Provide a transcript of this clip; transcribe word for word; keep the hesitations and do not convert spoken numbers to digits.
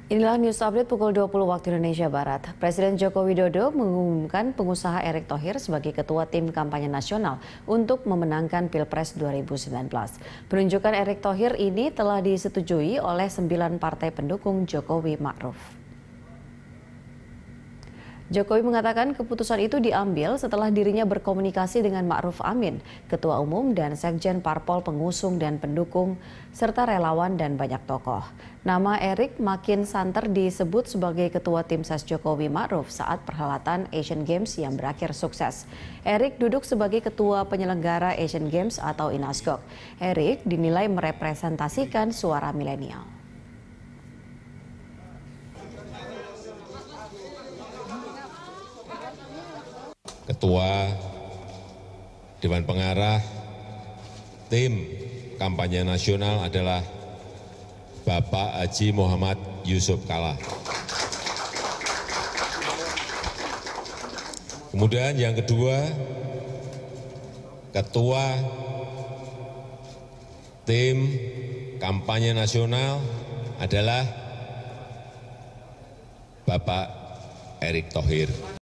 Inilah news update pukul dua puluh waktu Indonesia Barat. Presiden Joko Widodo mengumumkan pengusaha Erick Thohir sebagai ketua tim kampanye nasional untuk memenangkan Pilpres dua ribu sembilan belas. Penunjukan Erick Thohir ini telah disetujui oleh sembilan partai pendukung Jokowi Ma'ruf. Jokowi mengatakan keputusan itu diambil setelah dirinya berkomunikasi dengan Ma'ruf Amin, Ketua Umum dan Sekjen Parpol pengusung dan pendukung, serta relawan dan banyak tokoh. Nama Erick makin santer disebut sebagai Ketua Tim Ses Jokowi Ma'ruf saat perhelatan Asian Games yang berakhir sukses. Erick duduk sebagai Ketua Penyelenggara Asian Games atau Inasgok. Erick dinilai merepresentasikan suara milenial. Ketua Dewan Pengarah tim kampanye nasional adalah Bapak Haji Muhammad Yusuf Kalla. Kemudian yang kedua, Ketua tim kampanye nasional adalah Bapak Erick Thohir.